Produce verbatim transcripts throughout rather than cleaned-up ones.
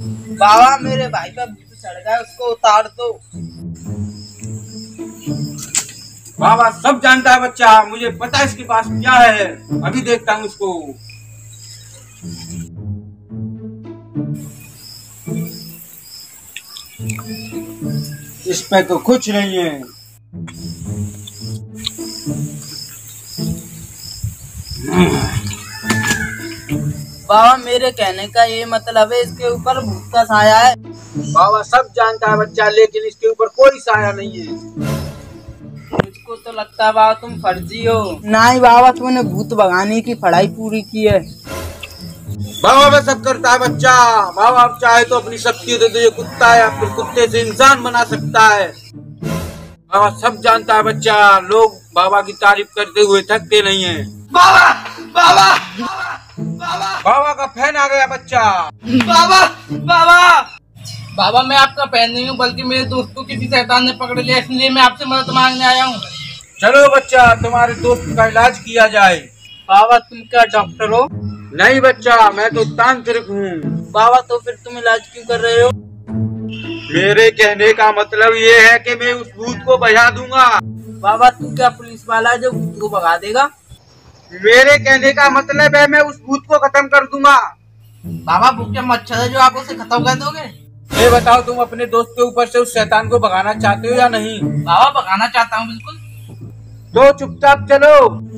बाबा मेरे भाई का भूत चढ़ गया, उसको उतार दो। बाबा सब जानता है बच्चा, मुझे पता है इसके पास क्या है, अभी देखता हूँ उसको। इसमें तो कुछ नहीं है। बाबा मेरे कहने का ये मतलब है इसके ऊपर भूत का साया है। बाबा सब जानता है बच्चा, लेकिन इसके ऊपर कोई साया नहीं है। मुझको तो लगता है बाबा तुम फर्जी हो। नहीं बाबा, तुमने भूत भगाने की पढ़ाई पूरी की है। बाबा मैं सब करता है बच्चा। बाबा आप चाहे तो अपनी शक्ति दे दो, ये कुत्ता है, फिर कुत्ते से इंसान बना सकता है। बाबा सब जानता है बच्चा, लोग बाबा की तारीफ करते हुए थकते नहीं है। बाबा बाबा बाबा बाबा का फैन आ गया बच्चा। बाबा बाबा बाबा मैं आपका फैन नहीं हूँ, बल्कि मेरे दोस्त को किसी शैतान ने पकड़ लिया, इसलिए मैं आपसे मदद मांगने आया हूँ। चलो बच्चा तुम्हारे दोस्त का इलाज किया जाए। बाबा तुम क्या डॉक्टर हो? नहीं बच्चा, मैं तो तांत्रिक हूँ। बाबा तो फिर तुम इलाज क्यों कर रहे हो? मेरे कहने का मतलब ये है कि मैं उस भूत को भगा दूंगा। बाबा तू क्या पुलिस वाला है जो भूत को भगा देगा? मेरे कहने का मतलब है मैं उस भूत को खत्म कर दूंगा। बाबा वो क्या मच्छर है जो आप उसे खत्म कर दोगे? ये बताओ तुम अपने दोस्त के ऊपर से उस शैतान को भगाना चाहते हो या नहीं? बाबा भगाना चाहता हूँ बिल्कुल। तो चुपचाप चलो।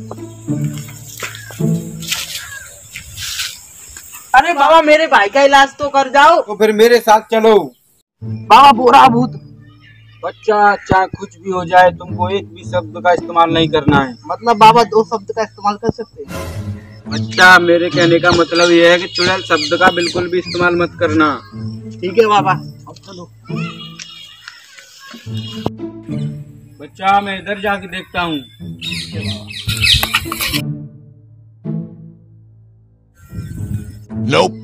अरे बाबा मेरे भाई का इलाज तो कर जाओ। तो फिर मेरे साथ चलो। बाबा बुरा भूत। बच्चा चाहे कुछ भी हो जाए, तुमको एक भी शब्द का इस्तेमाल नहीं करना है। मतलब बाबा दो शब्द का इस्तेमाल कर सकते हैं? बच्चा मेरे कहने का मतलब ये है कि चुड़ैल शब्द का बिल्कुल भी इस्तेमाल मत करना। ठीक है बाबा, अब चलो। बच्चा मैं इधर जाके देखता हूँ। Nope.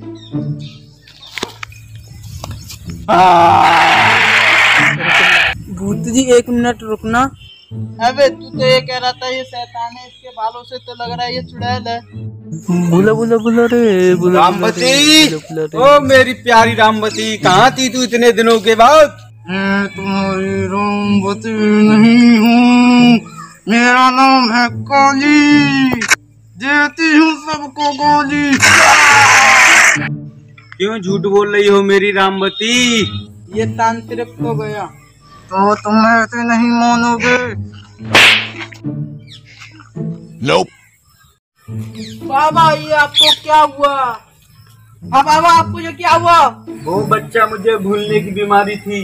भूत जी एक मिनट रुकना। अबे तू तो ये कह रहा था ये शैतान है, इसके बालों से तो लग रहा है ये चुड़ैल है। बुला बुला बुला रे बुला रामवती, ओ मेरी प्यारी रामवती, कहाँ थी तू इतने दिनों के बाद? मैं तुम्हारी रामवती नहीं हूँ, मेरा नाम है काली, देती हूँ सबको गोली। क्यों झूठ बोल रही हो मेरी रामवती? ये तांत्रिक हो गया तो तुम ऐसे नहीं मानोगे। Nope. बाबा ये आपको क्या हुआ? हाँ बाबा आपको ये क्या हुआ? वो बच्चा मुझे भूलने की बीमारी थी।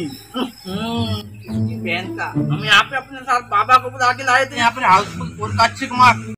इसकी बहन का हम यहाँ पे अपने साथ बाबा को बुला के लाए थे, यहाँ पे हाउसफुल और का अच्छी कुमार।